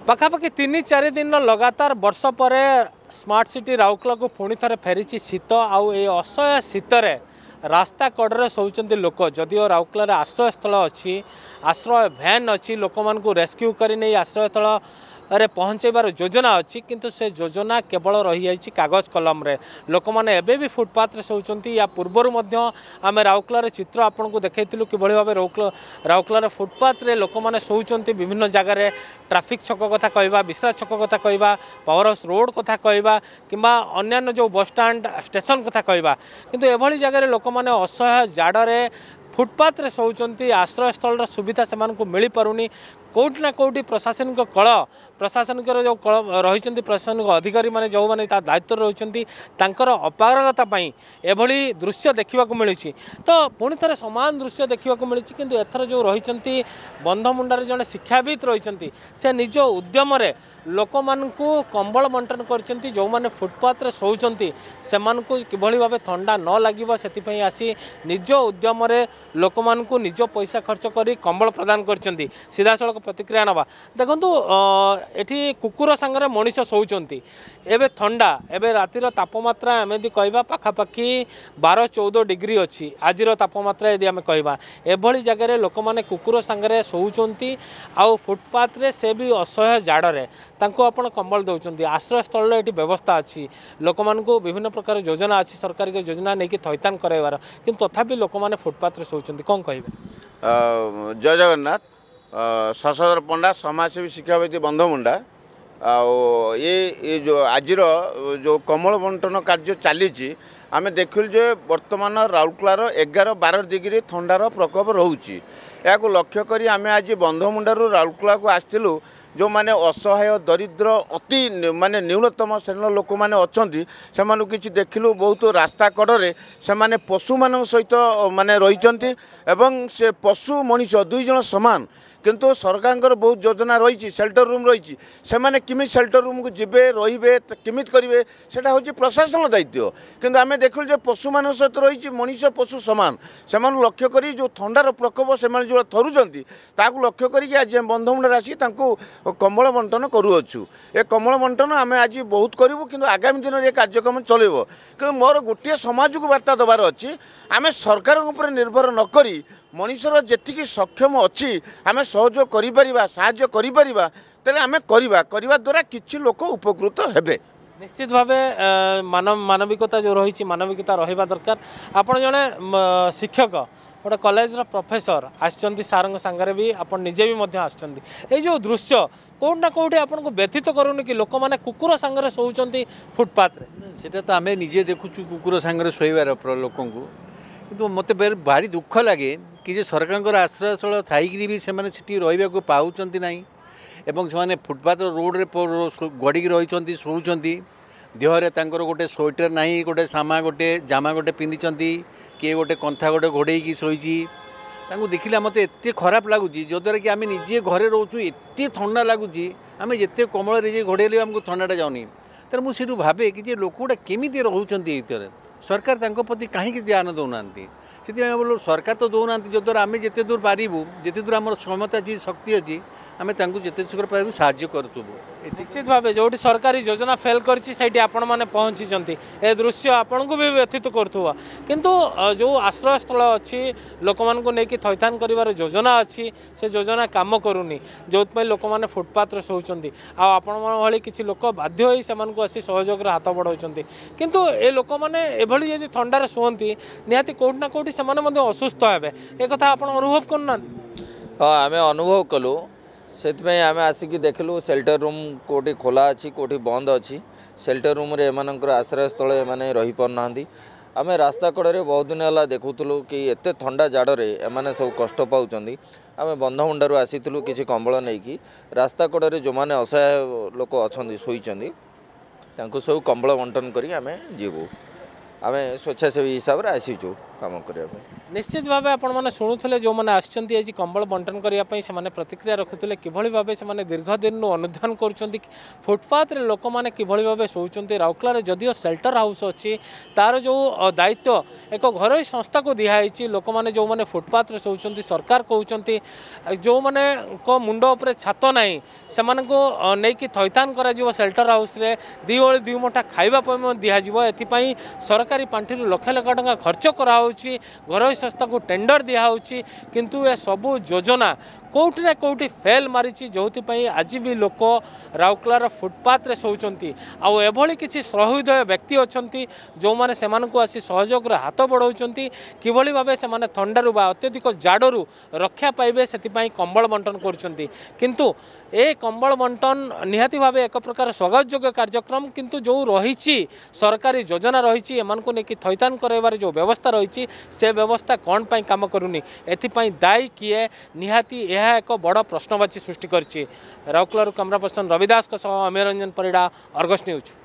पाखापाखि 3-4 दिन लगातार वर्ष पर स्मार्ट सिटी राउरकेला को पुणी थे फेरी शीत आउ असह्य शीतर रास्ता कड़े शोचती लोक जदिओ राउरकेलार आश्रयस्थल अच्छी आश्रय भैन अच्छी लोक मानू रेस्क्यू कर आश्रयस्थल अरे पहुँचाइबार योजना अच्छी किंतु से योजना केवल रही जाइए कागज कलम रे लोक मैंने एबे भी फुटपाथ शोचती या पूर्वर आम राउरकेलार चित्र आपन को देखु कि भाव राउरकेलार फुटपाथ रे लोक मैंने शोचती विभिन्न जगार ट्राफिक छक कथा कहवा विश्रा छक कथा कहवा पावर हाउस रोड कथा कहवा कि अन्य जो बस स्टाण्ड स्टेशन कथा कहवा किंतु एभली जगार लोक मैंने असह्य जाड़े फुटपाथ रे शोचती आश्रयस्थल सुविधा से मिल पारुनी कौटी ना कौटी प्रशासनिक कल प्रशासनिक जो कल रही प्रशासनिक अधिकारी मैंने जो मैंने दायित्व रही अपारगता एभली दृश्य देखा मिली तो पुणी थे सामान दृश्य देखा मिली किंतु एथर जो रही बंधमुंडार जड़े शिक्षाविद रही से निज उद्यम लोक मानू कंबल बंटन कर जो मैंने फुटपाथ रे शोचती से किभली भाव ठंडा न लगे से आसी निज उद्यम लोक मानू निज पैसा खर्च कर कंबल प्रदान कर सीधा सड़क प्रतिक्रिया नवा देखु एठी कुकुर सांगरे मनीष शोचती एवं ठंडा एवं रातिर तापमात्रा आम यदि कहवा पाखापाखि 12-14 डिग्री अच्छी आज तापमात्रा यदि आम कहवा एभली जगह लोक मैंने कुकुर सांगरे शोचती आउ फुटपाथ रे से भी असह्य जाड़े आपन कंबल दौरान आश्रयस्थल ये व्यवस्था अच्छी लोक मानू विभिन्न प्रकार योजना अच्छी सरकार के योजना नहीं कि थैतान कराइबार किंतु तथापि लोक मैंने फुटपाथ रे शोचती कौन कहे जय जगन्नाथ शशधर पंडा समाजसेवी शिक्षाविद बंधमुंडा ये जो आज जो कमल बंटन कार्य चली आम देखल जे वर्तमान राउरकेलार 11-12 डिग्री ठंडार प्रकोप रोचे या लक्ष्य करी आम आज बंधमुंडारू राउरकेला को आसलु जो माने असहाय दरिद्र अति माने न्यूनतम श्रेणी लोक मैंने अच्छा से किसी देखलु बहुत रास्ता कड़े से माने पशु मान सहित माने रही से पशु मनीष दुई जन सामान किंतु सरकार बहुत योजना रही शेल्टर रूम रही से माने किमी शेल्टर रूम को जीवे रे किमित करेंगे सेटा हूँ प्रशासन दायित्व किंतु आम देखल जो पशु मान सहित रही मनीष पशु सामान से लक्ष्य करी जो ठंडार प्रकोप से जो थरुंट ताकू लक्ष्य करी आज बंधमुंडा आसी कम्बल बंटन करूँ ए कम्बल बंटन आम आज बहुत करूँ कि आगामी दिन में कार्यक्रम चलेब कि मोर गोटे समाज को वार्ता देवार अच्छी आम सरकार निर्भर नक मनीषर जी सक्षम अच्छी आम सहयोग कर आम करवा द्वारा किसी लोक उपकृत हेबे निश्चित भाव मानविकता जो रही मानविकता रहा दरकार आपड़ जड़े शिक्षक गोटे कॉलेज प्रोफेसर आसचंती सार सांगरे भी आप निजे भी आसचंती जो दृश्य कौट ना कौटी आपको व्यथित करूनी कि लोक मैंने कुकुर सांगरे शोचती फुटपाथ से तो आम निजे देखुचु कुकुर सांगरे शोबार लोक किंतु मत भारी दुख लगे कि सरकार आश्रयस्थल थी भी से रहा पाँच ना एवं से फुटपाथ रोड रे गड़ी रही शोचती देहरे गोटे स्वेटर ना गोटे सामा गोटे जामा गोटे पिंधि किए गोटे कंथा गोटे घोड़े शोची देखला मत एत खराब लगुच जो द्वारा कि आम निजे घरे रोचु एत ठंडा लगुच आम जिते कमल घोड़े आमको ठंडाटा जाऊनी तेरे मुझे भावे कि लोक गुड़ा केमी रोचे सरकार प्रति कहीं ध्यान दौना से बोलो सरकार तो दौना जो द्वारा आम जिते दूर पारू जिते दूर आम क्षमता अच्छी शक्ति अच्छी आम जिते शीघ्र पार साहय करूँ निश्चित भाव जो सरकारी योजना फेल करती आपण मैंने पहुँची ए दृश्य आपण को भी व्यथित करुवा किंतु जो आश्रयस्थल अच्छी लोक मानू नहीं थैथान कर योजना अच्छी से योजना काम करूनी जो लोक मैंने फुटपाथ शोचती आपण भाई किसी लोक बाध्य हो आसी सहयोग हाथ बढ़ाऊँ किंतु ए लोक मैंने एभली यदि ठंडार शुंती निहाती कौटी ना कौटी से असुस्थ हे एक कथा आप अनुभव करना हाँ आम अनुभव कलु से आम आसिक देखलु शेल्टर रूम कोटी खोला अच्छी कोटी बंद अच्छी शेल्टर रूम रे एमानकर आश्रय स्थल एमाने रही पारना आम रास्ता कड़े बहुत दिन है देखुलु कि एत ठंडा जाड़े एमाने सब कष्ट पाँच आम बंधमुंडारू आसीलु किसी कंबल नहीं कि रास्ता कड़े जो मैंने असहाय लोक अच्छा शोचती सब कंबल बंटन करें जीवु आम स्वेच्छासेवी हिसाब से आसीचु। काम करने। निश्चित भाव आपण मैंने शुणुले जो मैंने आसछन्ती आज कंबल बंटन करने से प्रतिक्रिया रखुते किभली भाव से दीर्घ दिन अनुधान कर फुटपाथ रे लोक मैंने किभली भाव शोचती राउरकेला जदिओ सेल्टर हाउस अच्छी तार जो दायित्व एक घर संस्था को दिखाई लोक मैंने जो मैंने फुटपाथ रे शोचती सरकार कहते जो मैंने मुंड उपर छात ना से नहीं थैथान कर सेल्टर हाउस रे दी ओली दी मुठा खावाई दिज्व एपाई सरकारी पांठि लक्ष लक्ष टका खर्च कराऊँगी घर संस्था को टेंडर दिखाऊँगी किंतु ए सबू योजना कौटी ना कौटी फेल मारी जो आज भी लोक राउरकेलार फुटपाथ रे शोचती आउ एभली किसी सहृदय व्यक्ति अच्छा जो मैंने से आसी सहयोग हाथ बढ़ाऊँ किभली भाव से थंडारू अत्यधिक जाड़ू रक्षा पाइबे से कंबल बंटन कर किंतु ए कंबल बंटन निहाती भाव एक प्रकार स्वागतयोग्य कार्यक्रम किंतु जो रही सरकारी योजना रही एम नहीं थैथान करार जो व्यवस्था रही से व्यवस्था कौन पाई काम करूनी एथिपाई दायी किए निहाती यह एक बड़ प्रश्नवाची सृष्टि कर Rourkela camera person Ravidas Amiya Ranjan Parida Argus news.